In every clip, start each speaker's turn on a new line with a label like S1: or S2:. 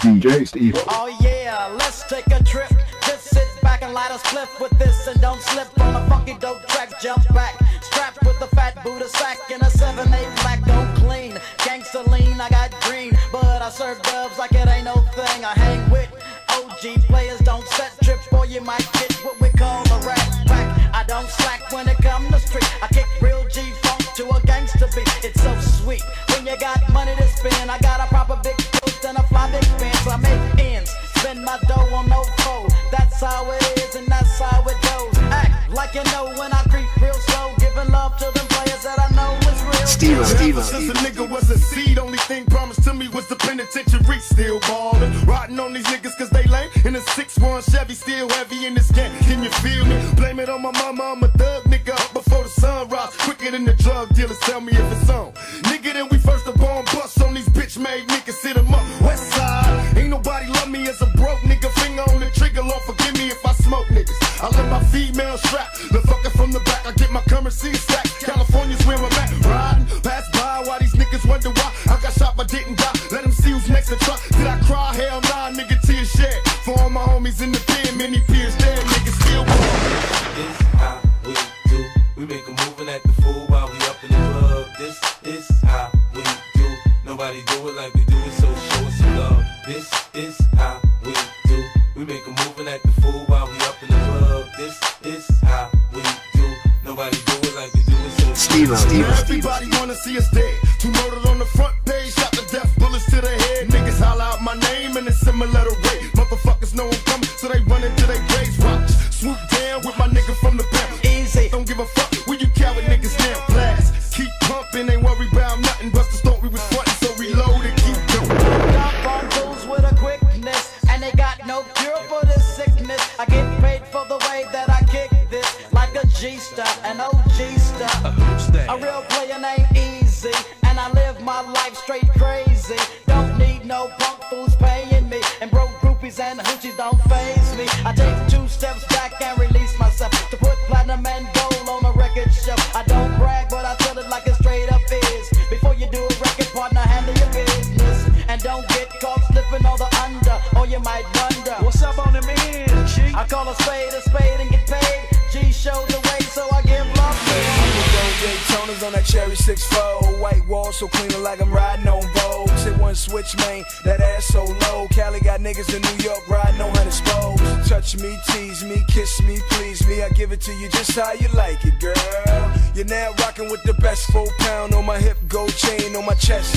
S1: DJ Steve.
S2: Oh yeah, let's take a trip. Just sit back and light a spliff with this and don't slip on a funky dope track. Jump back, strapped with a fat Buddha sack and a 7-8 black, don't clean. Gangsta lean, I got green, but I serve dubs like it ain't no thing. I hang with OG players, don't set trip or you might get what we call a rat pack. I don't slack when it come to street. I kick real G-funk to a gangsta beat. It's so sweet when you got money to spend. I got a proper big boost and a fly big fence. I make ends, spend my dough on no foe. That's how it is and that's how it goes. Act like you know when I creep real slow, giving love to them players that I know is real.
S3: Ever since a nigga was a seed, only thing promised to me was the penitentiary. Still ballin', rotting on these niggas cause they lame. In a 6-1 Chevy, still heavy in this game. Can you feel me? Blame it on my mama, I'm a thug nigga up before the sun rise. Quicker than the drug dealers, tell me if it's on. Nigga, then we first up on bust on these bitch made niggas, sit 'em up. West side, ain't nobody love me as a broke nigga. Finger on the trigger, Lord forgive me if I smoke niggas. I let my female strap, the fucker from the back. I get my currency stacked. California's where I'm at, riding pass by while these niggas wonder why I got shot but didn't die. Let them see who's next to try. Did I cry? Hell nah, nigga, tears shed. For all my homies in the pen, many peers dead, niggas still born.
S4: This how we do. We make a move and act the fool while we up in the club. This is how we do. Nobody do it like we do it, so show us some love. This is how we do. We make a move and act the fool while we up in the club. This is how we do. Nobody do it like we do it, so
S3: Steve. Everybody wanna see us dead. 2 murdered on the front page, shot to death, bullets to the head. Niggas holler out my name in a similar rate. Motherfuckers know I'm coming, so they run into their graves. Watch, swoop down with my nigga from the pound.
S2: Easy.
S3: Don't give a fuck where you coward niggas now. Blast, keep pumping, ain't worry about nothing. Busters thought we was frontin', so reload and keep going.
S2: Dump on fools with a quickness, and they got no cure for this sickness. I get paid for the way that I kick this, like a G-star, an OG star. A real player named Easy, and I live my life straight crazy. Don't need no punk fools paying me, and broke groupies and hoochies don't faze me. I take 2 steps back and release myself to put platinum and gold on a record shelf. I don't brag, but I tell it like it straight up is. Before you do a record, partner, handle your business, and don't get caught slipping on the under, or you might wonder what's up on them ends. I call a spade and get paid. G shows the way, so I give love to it.
S5: Daytonas on that cherry 6-4, white wall so clean like I'm riding on Vogue. Hit one switch, man, that ass so low. Cali got niggas in New York riding on 100 spokes. Touch me, tease me, kiss me, please me. I give it to you just how you like it, girl. You're now rocking with the best 4 pound on my hip, gold chain on my chest.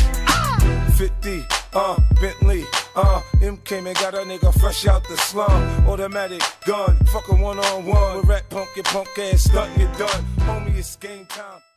S5: 50, Bentley, MK man got a nigga fresh out the slum. Automatic gun, fucking 1-on-1 with rat punk, your punk ass stunt, you done. Homie, it's game time.